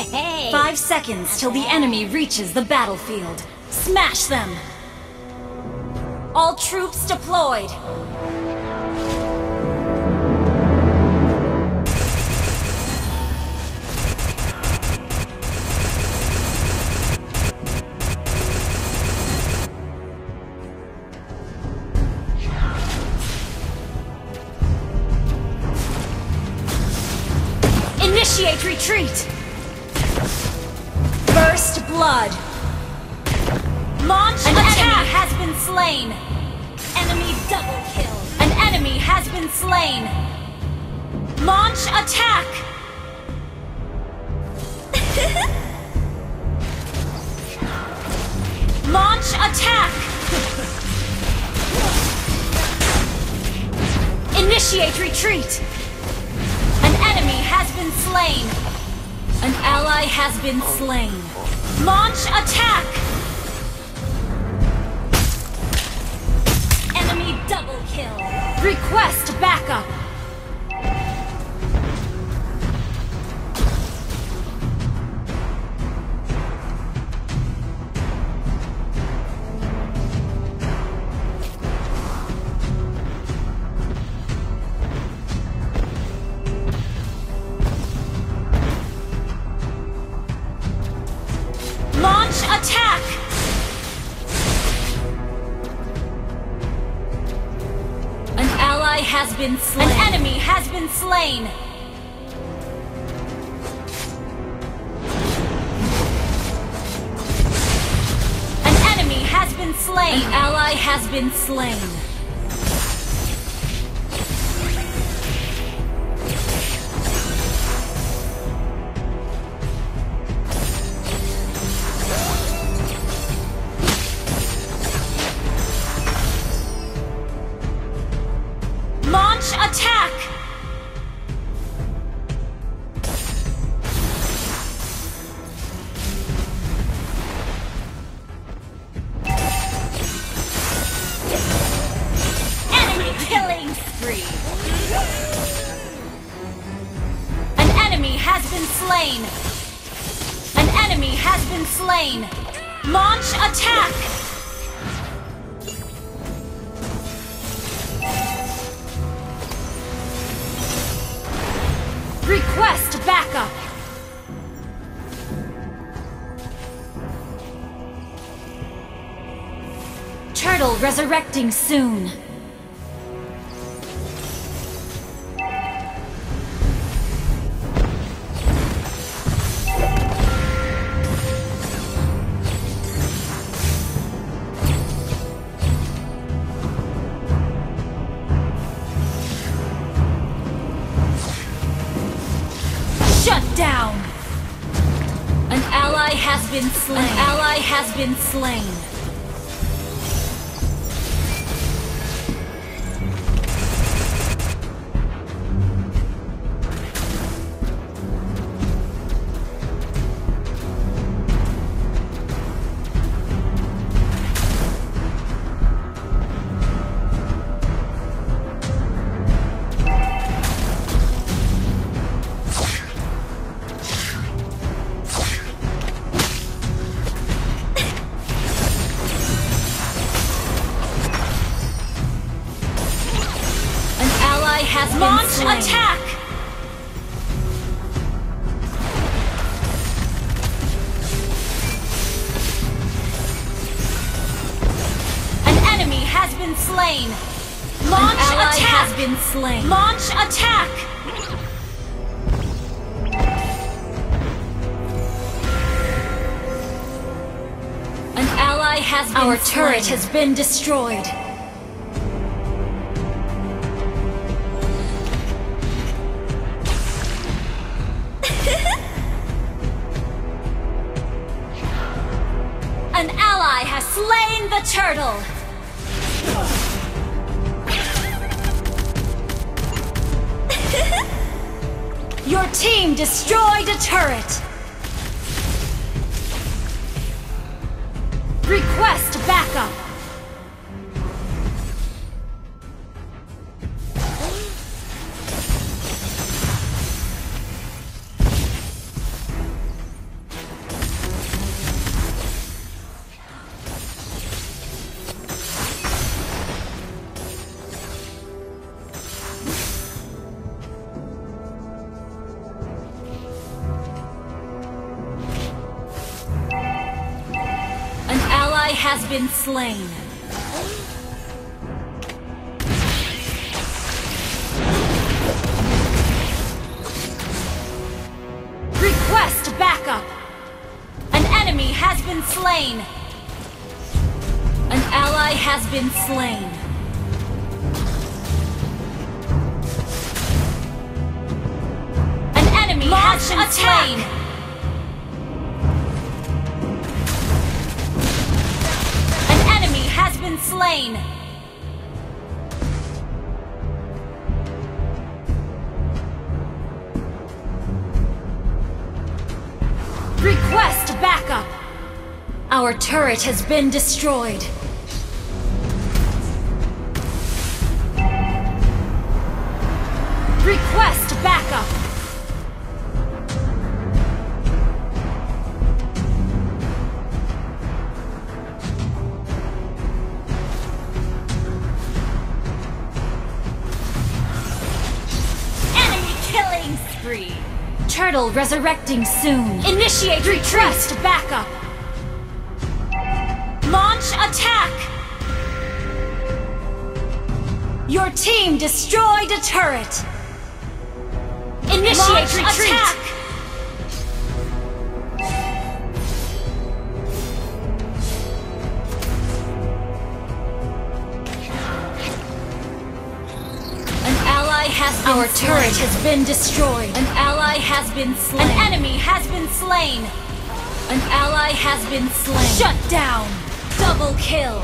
5 seconds till the enemy reaches the battlefield. Smash them! All troops deployed! Initiate retreat! First blood! Launch attack! An enemy has been slain! Enemy double kill! An enemy has been slain! Launch attack! Launch attack! Initiate retreat! An enemy has been slain! An ally has been slain! Launch attack! Enemy double kill! Request backup! Launch attack! An ally has been slain. An enemy has been slain. An enemy has been slain. An ally has been slain. Launch attack! Enemy killing spree! An enemy has been slain! An enemy has been slain! Launch attack! Request backup! Turtle resurrecting soon. Shut down! An ally has been slain. An ally has been slain. Has Launch slain. Attack! An enemy has been slain. Launch An ally attack! Has been slain. Launch attack! An ally has been Our slain. Turret has been destroyed. An ally has slain the turtle! Your team destroyed a turret! Request backup! has been slain. Request backup! An enemy has been slain! An ally has been slain. An enemy has been slain! An enemy has been slain! Request backup! Our turret has been destroyed. Request backup! Enemy killing spree! Turtle resurrecting soon. Initiate request backup! Launch attack! Your team destroyed a turret! Initiate launch retreat! Attack! An ally has been Our slain. Turret has been destroyed. An ally has been slain. An enemy has been slain. An ally has been slain. Shut down! Double kill!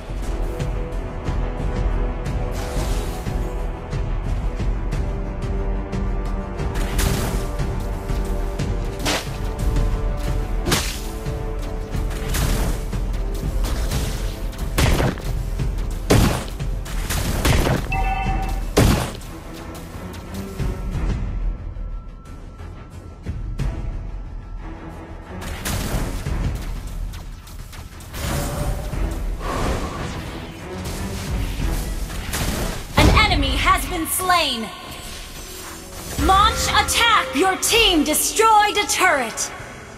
Has been slain. Launch attack! Your team destroyed a turret.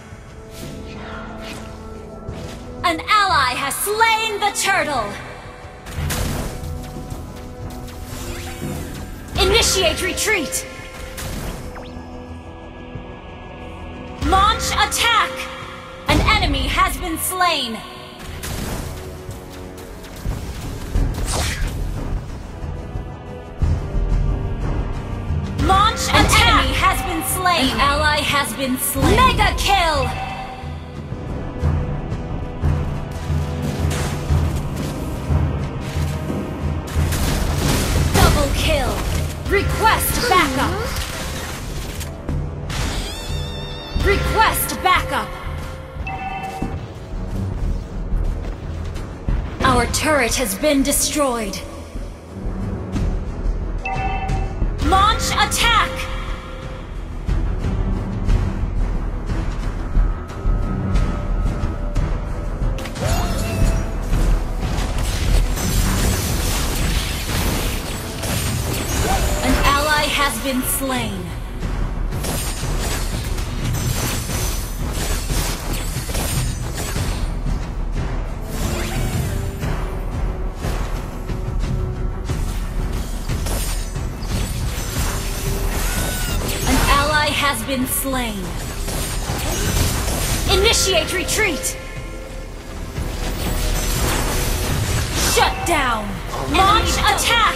An ally has slain the turtle. Initiate retreat. Launch attack! An enemy has been slain. Launch attack! An enemy has been slain. An ally has been slain. Mega kill! Double kill! Request backup! Request backup! Our turret has been destroyed. Launch attack! An ally has been slain. Has been slain. Initiate retreat! Shut down! Launch attack!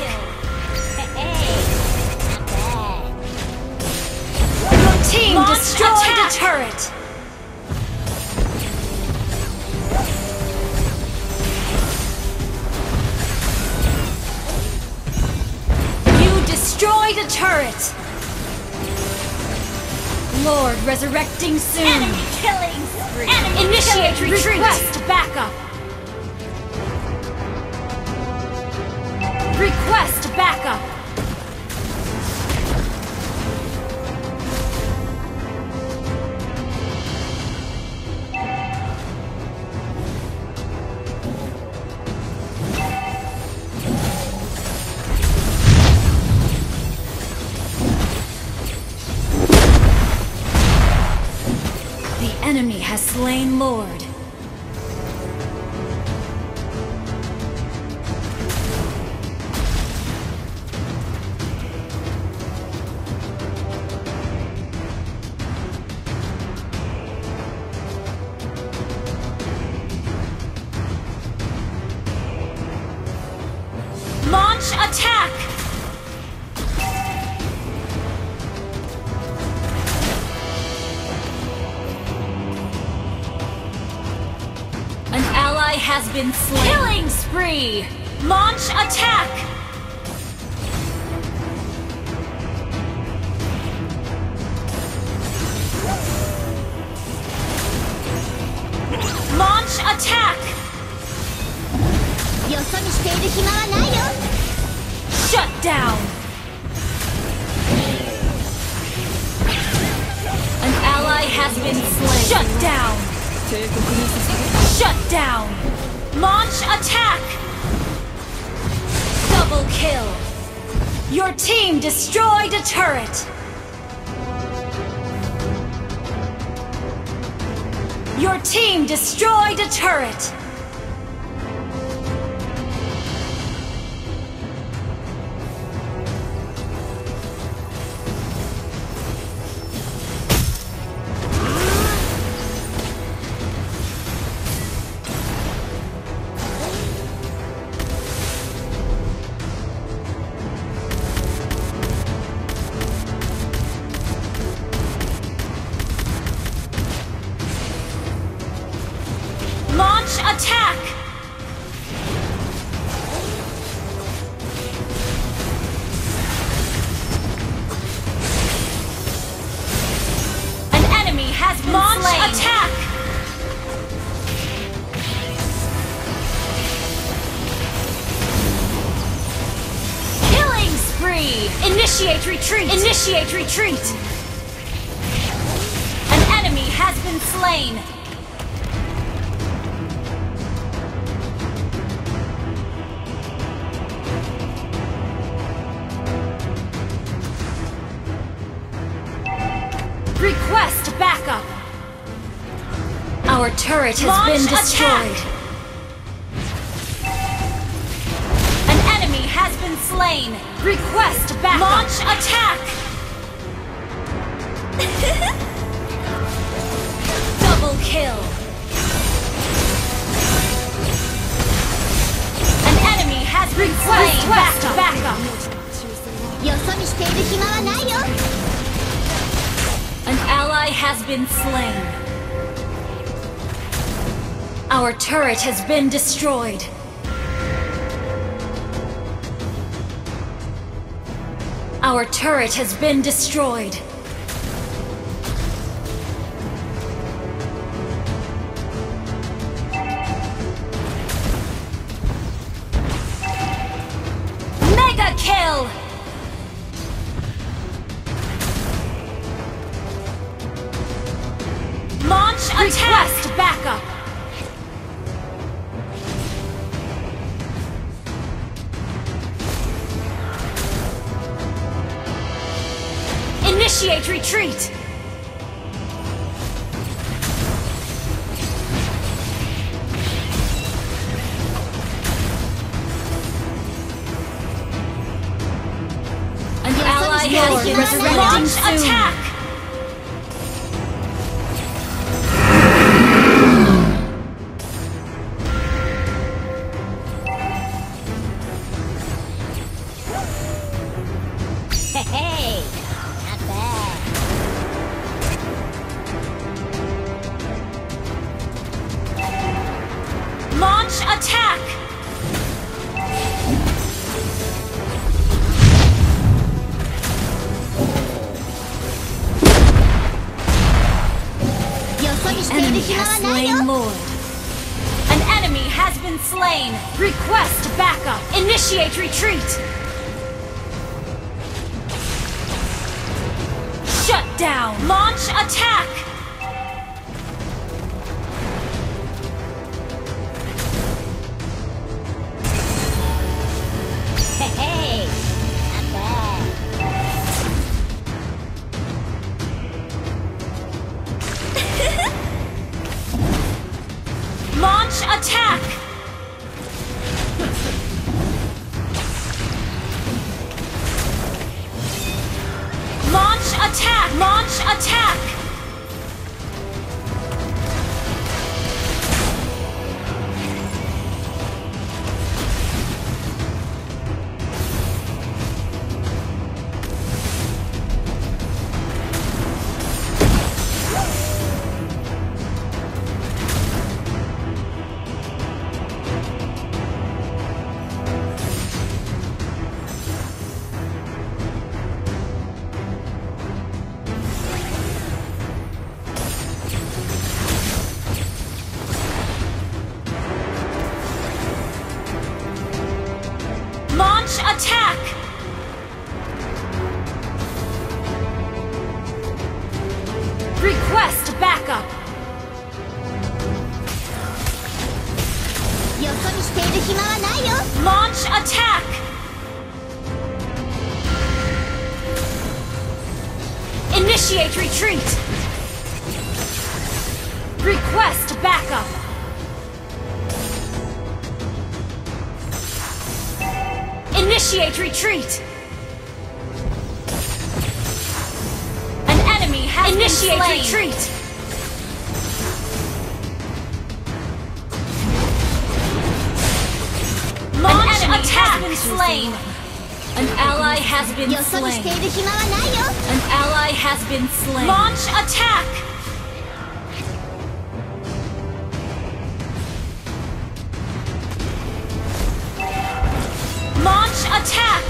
Your team destroyed a turret! You destroyed a turret! Lord resurrecting soon. Enemy killing spree. Enemy Initiate killing retreat. Request backup. Request backup. Enemy has slain Lord. attack! An ally has been slain. Killing spree! Launch attack! Launch attack! Shut down! An ally has been slain. Shut down! Shut down! Launch attack! Double kill! Your team destroyed a turret! Your team destroyed a turret! Attack! An enemy has been slain. Attack! Killing spree! Initiate retreat! Initiate retreat! An enemy has been slain. Request backup! Our turret has been destroyed. An enemy has been slain. Request backup! Launch attack! Double kill! An enemy has been slain. Request backup! An ally has been slain. Our turret has been destroyed. Our turret has been destroyed. Mega kill! Launch attack! Request backup! Initiate retreat! An ally has been resurrected. Launch attack! Hey, not bad. Launch attack! Enemy has slain Lord. An enemy has been slain. Request backup. Initiate retreat. Shut down! Launch attack! Hey, not bad. Launch attack! Launch attack! Launch attack! Request backup. よそ見している暇はないよ。 Launch attack. Initiate retreat. Request backup. Initiate retreat. An enemy has been slain. Initiate retreat. Launch attack. Has been slain. An ally has been よそ見し slain. ている暇はないよ。 An ally has been slain. Launch attack. Launch attack.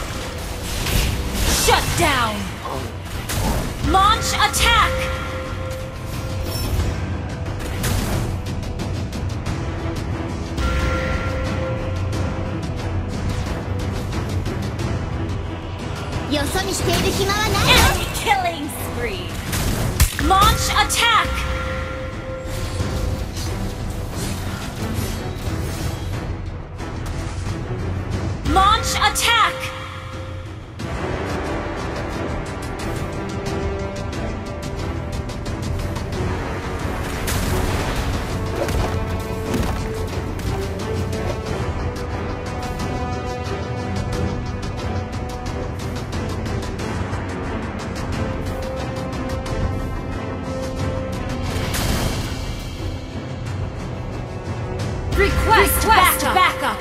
Shut down. Launch attack. よそ見している暇はないよ。 Enemy killing spree. Launch attack. Launch attack. Request backup.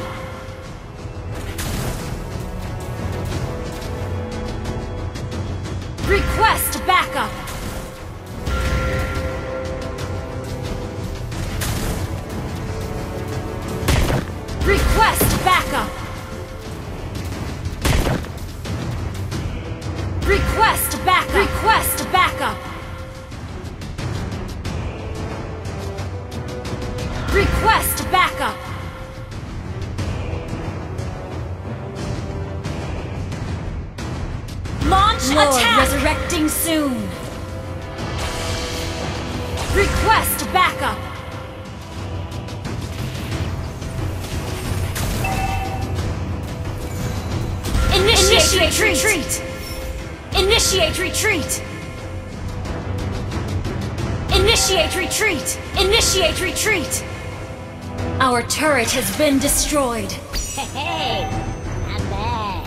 Request backup. Request backup. Request backup. Request backup. Request backup. Launch attack. Resurrecting soon. Request backup. Initiate retreat. Initiate retreat. Initiate retreat. Initiate retreat. Our turret has been destroyed. Hey, not bad.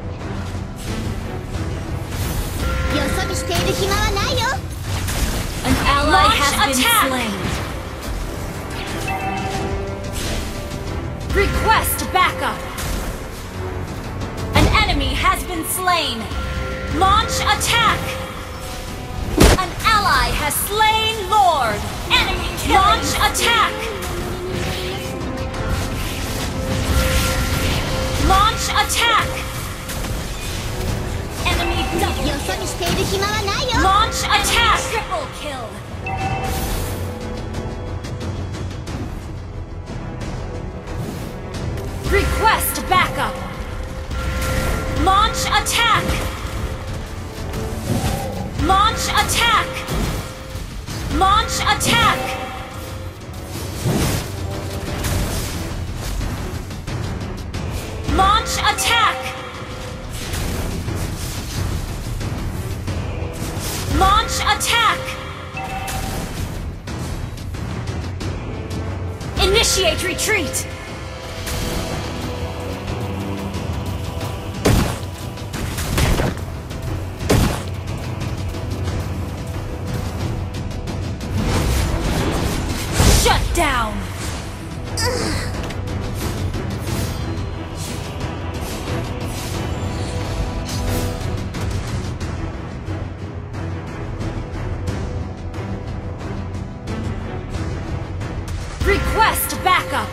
よそ見している暇はないよ。 An ally has been slain. Request backup. An enemy has been slain. Launch attack. An ally has slain Lord. Enemy killing. Launch attack. Launch attack. Enemy double. よそ見している暇はないよ。 Launch attack. Triple kill. Request backup. Launch attack. Launch attack. Launch attack. Launch attack. Launch attack. Initiate retreat. Shut down. Request backup.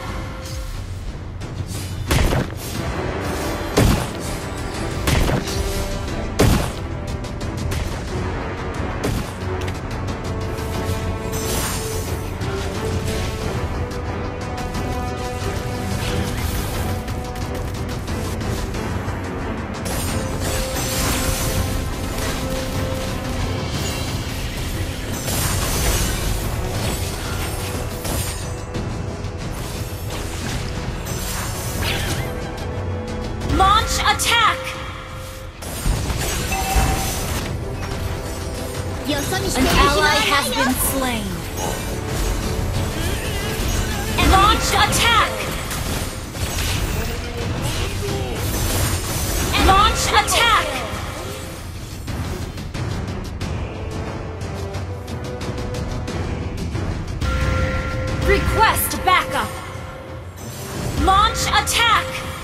してい An る暇 ally はない has よ been slain. Launch attack! Launch attack! Request backup! Launch attack!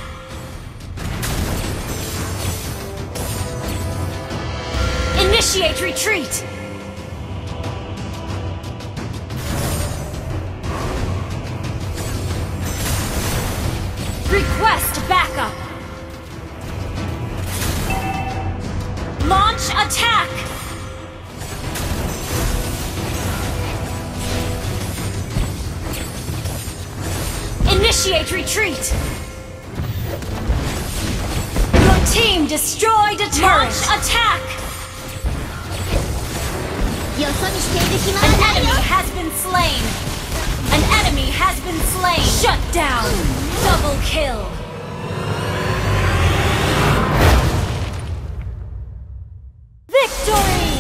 Initiate retreat! Request backup! Launch attack! Initiate retreat! Your team destroyed a turret! Launch attack! よそ見している暇は An ない enemy よ has been slain! An enemy has been slain! Shut down! Double kill! Victory!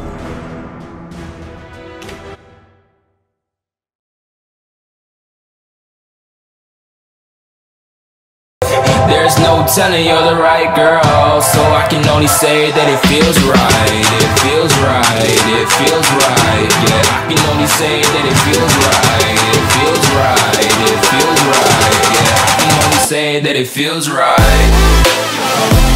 There's no telling you're the right girl, so I can only say that it feels right. It feels right, it feels right. Yeah, I can only say that it feels right. It feels right, it feels right. Yeah, I can only say that it feels right.